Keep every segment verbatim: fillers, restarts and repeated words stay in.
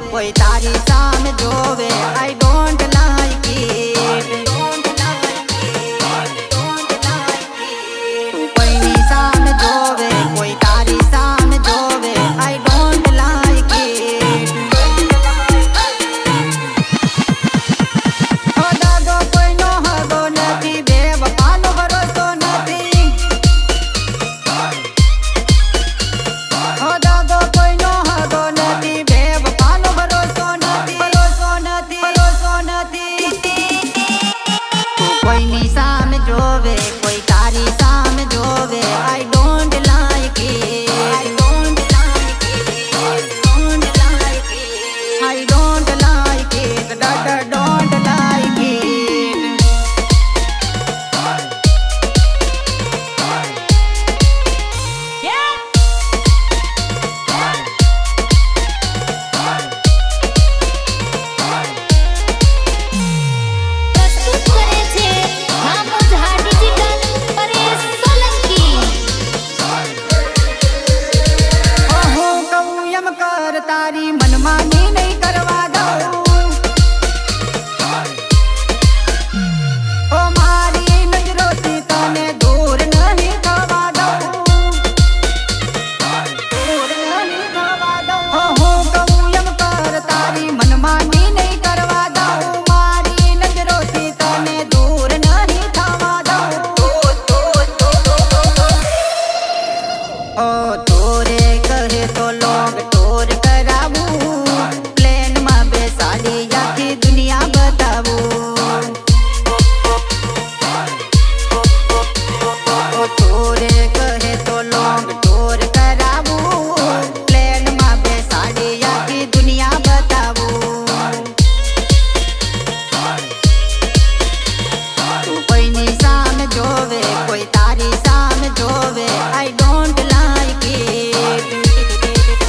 कोई तारी साम जोवे आई डोंट लाइक इट। कोई नी साम जोवे कोई तारी साम जोवे आई डोंट लाइक इट। हो दादो कोई नो हगो नथी बेवफानो भरोसो नथी। हो दादो कोई नो हगो नथी बेवफानो भरोसो नथी भरोसो नथी भरोसो नथी। कोई नी साम जोवे कोई तारी साम जोवे I don't like it. I don't like it don't like it I don't like it डड डोंट लाइक इट। प्रस्तुत करे छे हामोझा डिजिटल परेश सोलंकी। हो हो कहूं यम कर तारी मनमानी नहीं करवा दऊं। ओ मारी नजरों से तने दूर नहीं थवा दऊं दूर नहीं थवा दऊं। हो हो कहूं यम कर तारी मनमानी नहीं करवा दऊं। मारी नजरों से तने दूर नहीं थवा दऊं। ओ तोरे कहे तो लोग टोर करावू प्लेन में बेसाड़ी आखी दुनिया बतावू। ओ तोरे कहे तो लोग टोर करावू प्लेन में बेसाड़ी आखी दुनिया बतावू। तू कोई नी साम जोवे कोई तारी साम जोवे आई डोंट लाइक इट।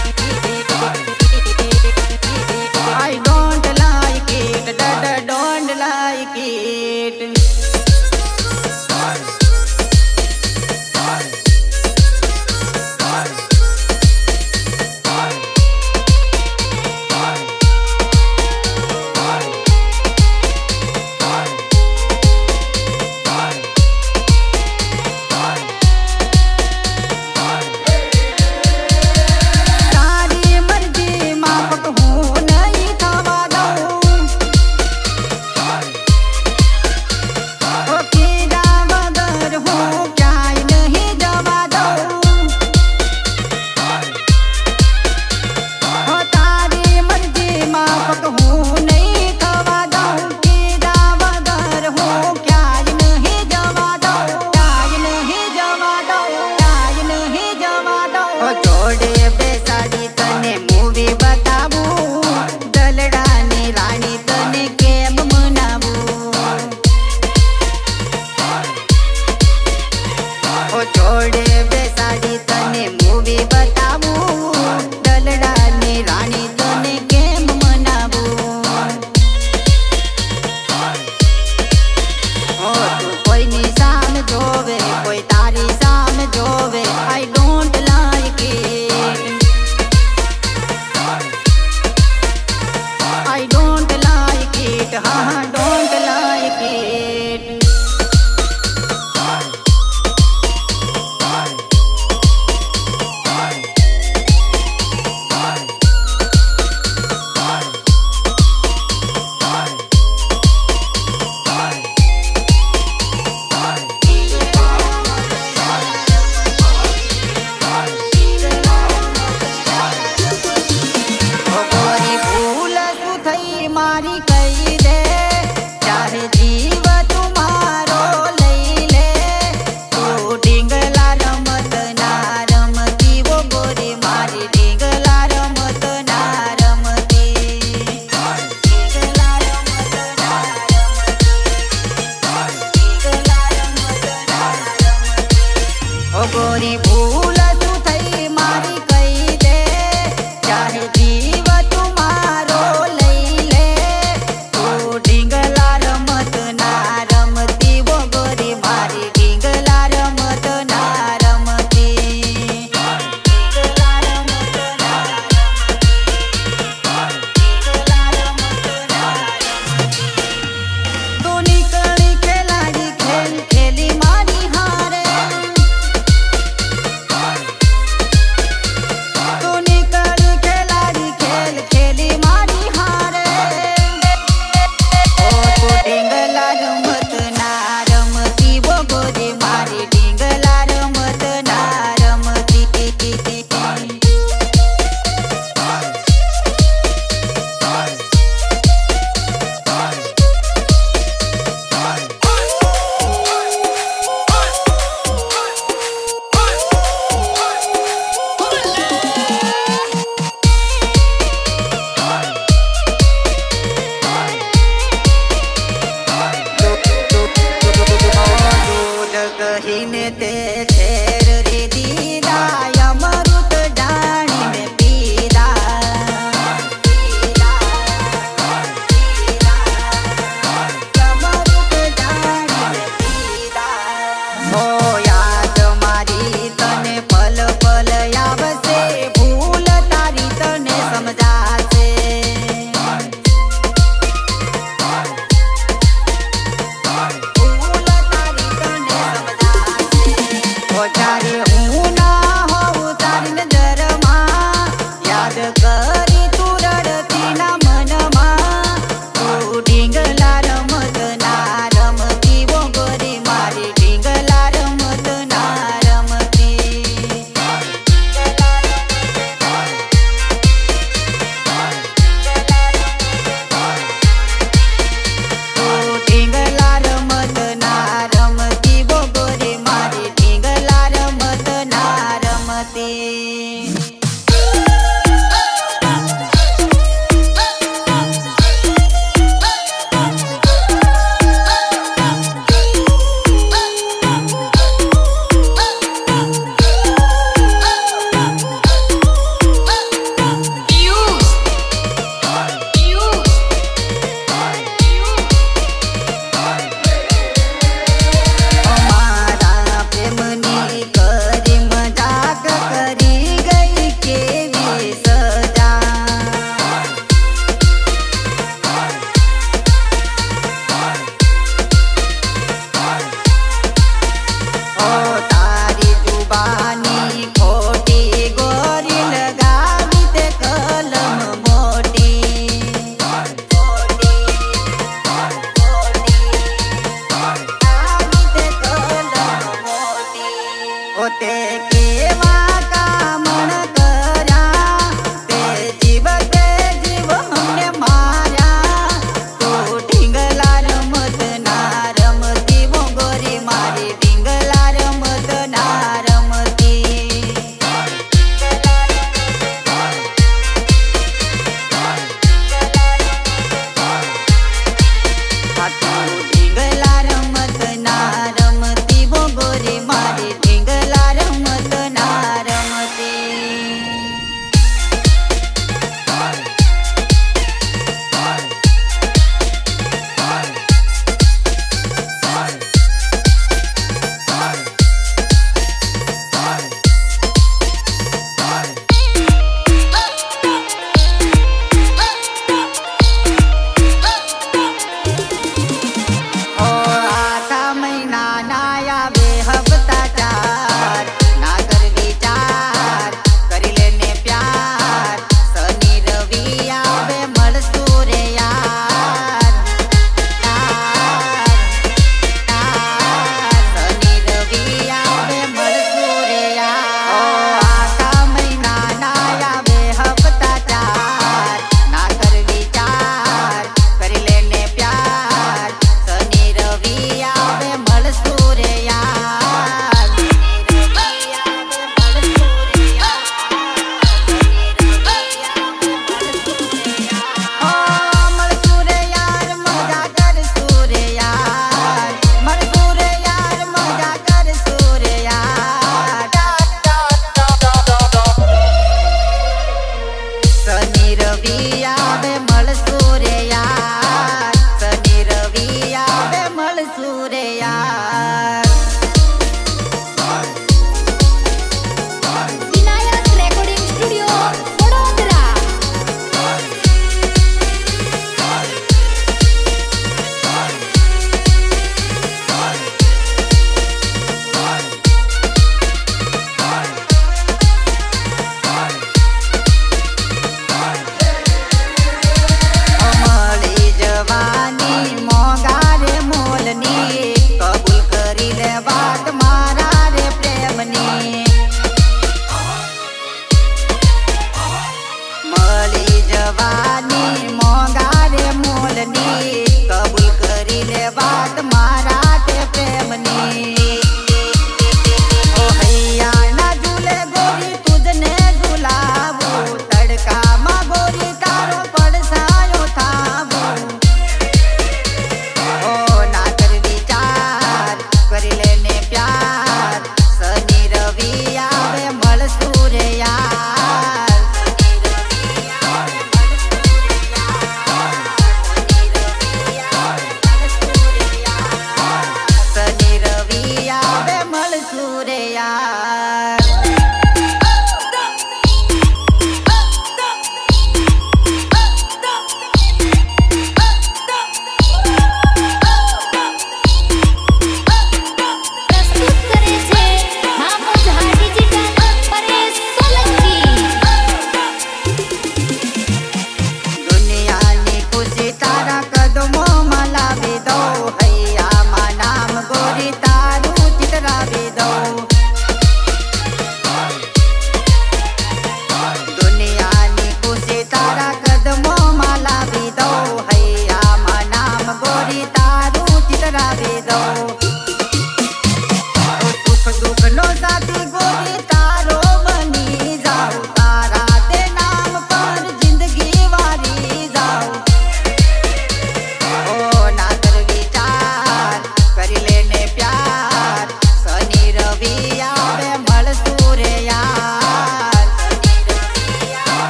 हो याद मारी तने पल पल आवसे भूल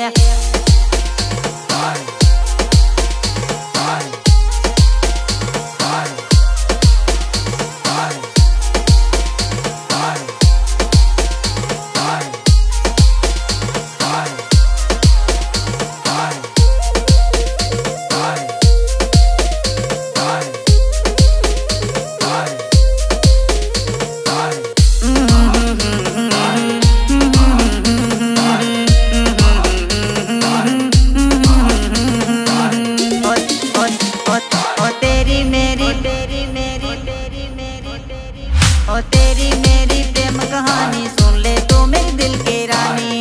ओ तेरी मेरी प्रेम कहानी सुन ले तू मेरे दिल की रानी।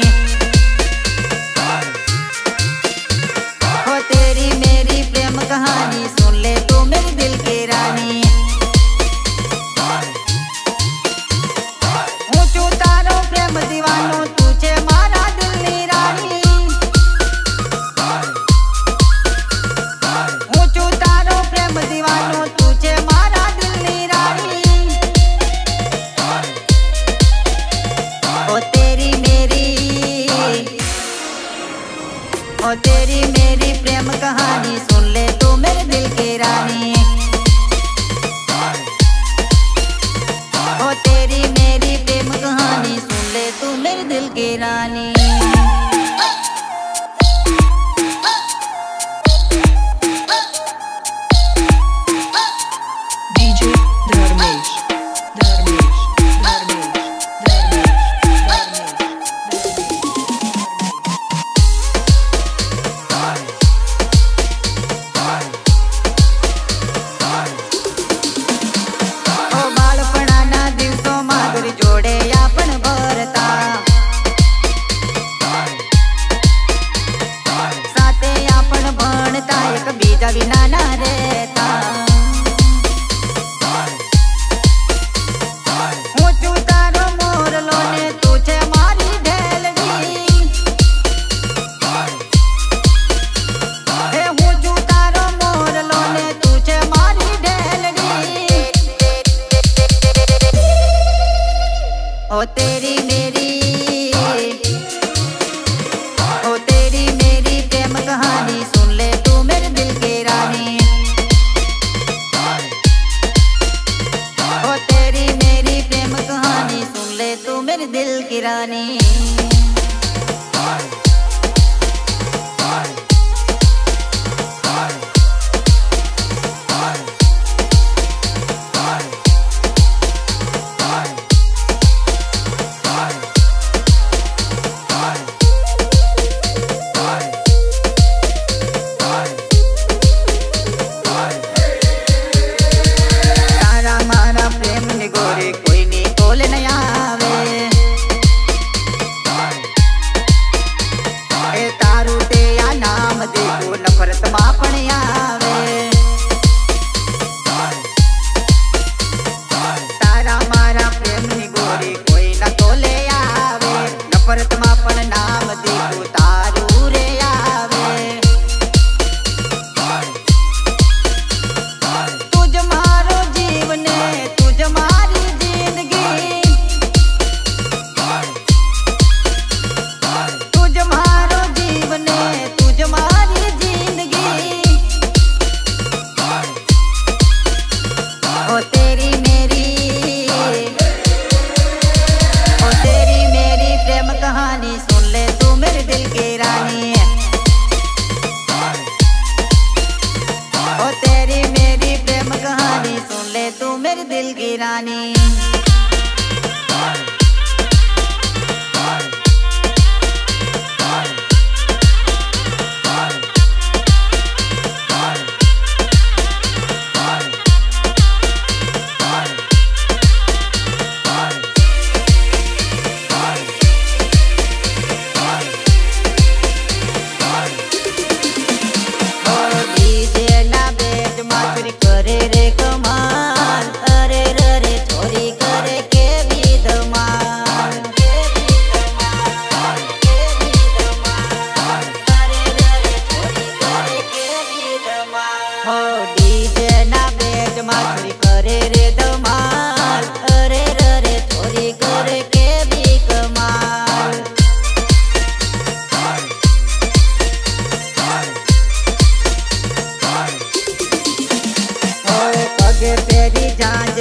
ओ तेरी मेरी प्रेम कहानी सुन ले तू मेरे दिल की रानी। ऊंचू तारो प्रेम दीवानो तुझे मारा दिल नी रानी। ऊंचू तारो प्रेम दीवानो तुझे मारा दिल नी रानी। ओ तेरी मेरी ओ तेरी मेरी प्रेम कहानी सुन ले तू मेरे दिल की रानी। ओ तेरी मेरी प्रेम कहानी सुन ले तू मेरे दिल की रानी। डीजे धर्मेश धर्मेश धर्मेश ओ बाळपणाना दिवसो मागरी जोडे आपण भरता। साथे आपण भणता एक बीजा विना ना रेता। ऊंचू तारो मोरलो ने तुझे मारी ढेलड़ी। हे ऊंचू तारो मोरलो ने तुझे मारी ढेलड़ी। ओ तेरी मेरी ओ तेरी मेरी प्रेम कहानी सुन ले तू मेरे दिल की रानी। ओ तेरी मेरी प्रेम कहानी सुन ले तू मेरे दिल की रानी। तारा मारा प्रेम ने गोरी कोई नी तोले न आवे। ए तारू ते या नाम देखो नफरत मापण आवे। तारा मारा प्रेम ने गोरी कोई न तोले आवे। नफरत मापण नाम देखो तारू रे आवे। तुझ मारो जीवने तुझ मारी जिंदगी। तुझ मारो जीवने तुझ मारी जिंदगी। ओ तेरी मेरी ओ तेरी मेरी प्रेम कहानी सुन ले तू मेरे दिल की रानी।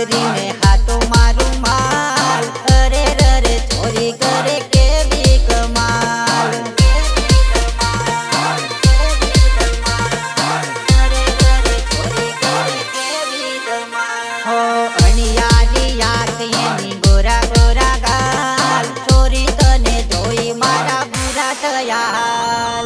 बाजरी में हाथों मारू माल, अरे रे छोरी करे के भी कमाल। हो अणियारी आंखें गोरा गोरा गाल, छोरी तने जोई मारा बुरा तयाल।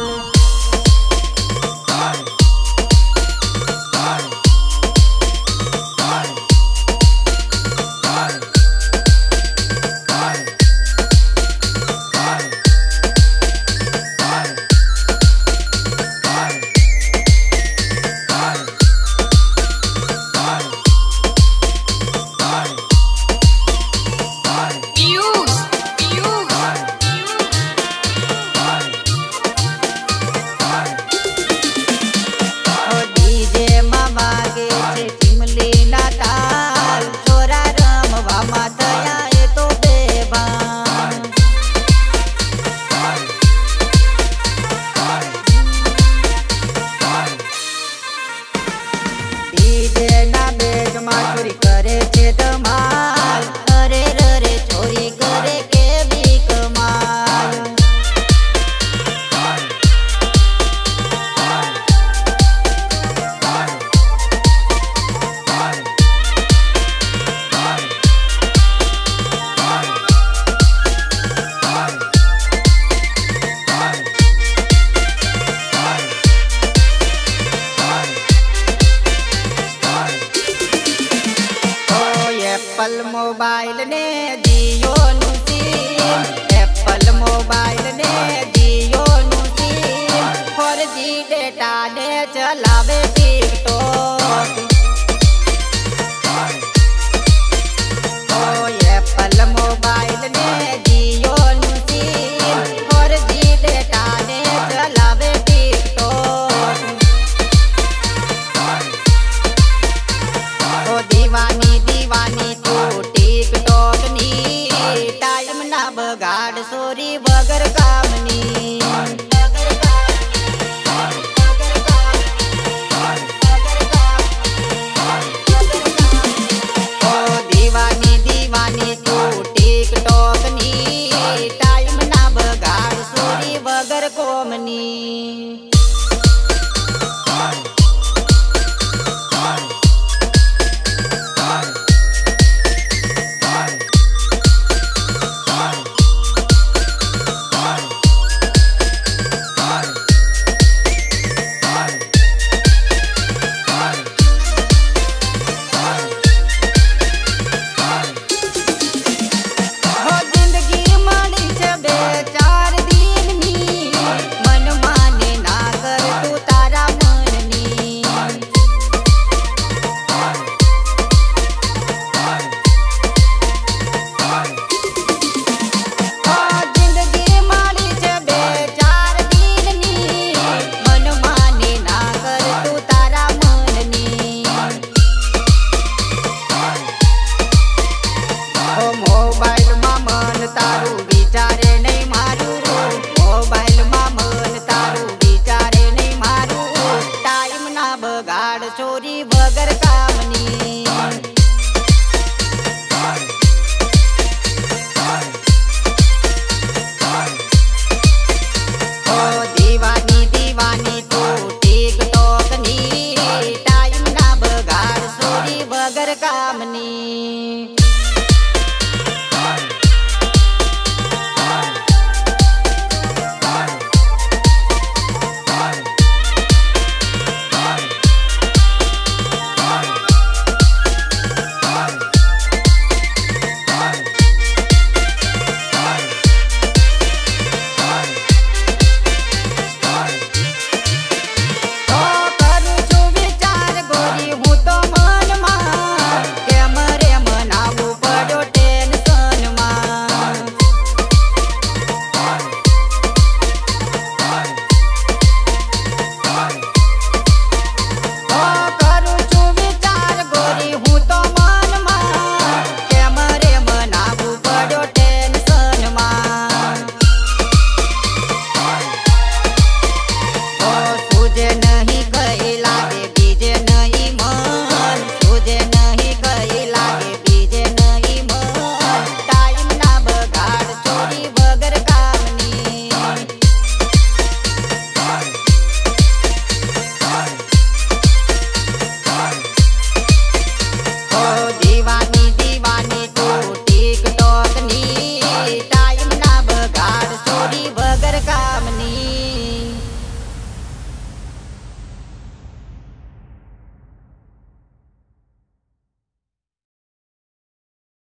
छोरी करे छे धमाल, अरे रे छोरी करे के भी कमाल। एप्पल मोबाइल ने जियो नु सिम, एप्पल मोबाइल ने जियो नु सिम, फोर जी डेटा ने चलावे टिकटॉक। ओ एप्पल मोबाइल ने जियो नु सिम, फोर जी डेटा ने चलावे टिकटॉक। ओ दीवानी दीवानी तू टिकटॉक नी, टाइम ना बगाड़ सोरी बगर कामनी। ओ दीवानी दीवानी तू टिकटॉक नी, टाइम ना बगाड़ सोरी बगर कोमनी।